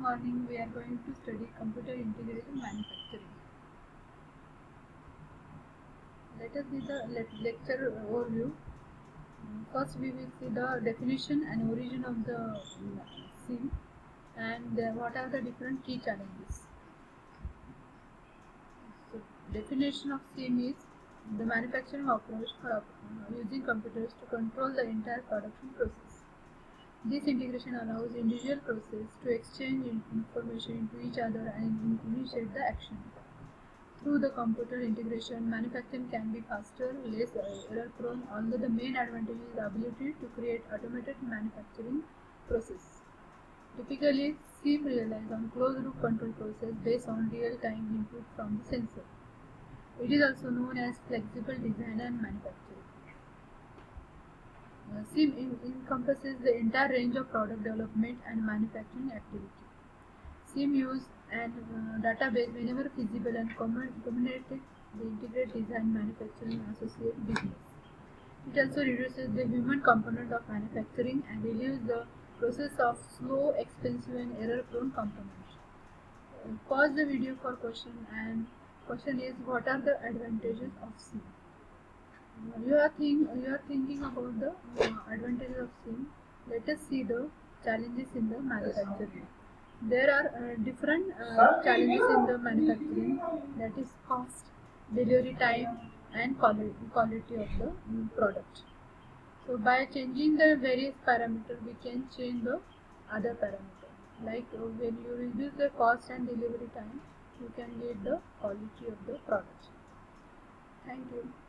morning we are going to study computer integrated manufacturing. Let us see the lecture overview. First we will see the definition and origin of the SIM and what are the different key challenges. So, definition of SIM is the manufacturing approach for using computers to control the entire production process. This integration allows individual processes to exchange information to each other and initiate the action. Through the computer integration, manufacturing can be faster, less error-prone, although the main advantage is the ability to create automated manufacturing process. Typically, SIM relies on closed-loop control process based on real-time input from the sensor. It is also known as flexible design and manufacturing. SIM encompasses the entire range of product development and manufacturing activity. SIM use and database whenever feasible and communicates the integrated design, manufacturing, and associated business. It also reduces the human component of manufacturing and relieves the process of slow, expensive, and error-prone components. Pause the video for question, and question is, what are the advantages of SIM? You are thinking about the advantages of SIM. Let us see the challenges in the manufacturing. There are different challenges in the manufacturing, that is cost, delivery time, and quality of the product. So by changing the various parameters, we can change the other parameter. Like when you reduce the cost and delivery time, you can get the quality of the product. Thank you.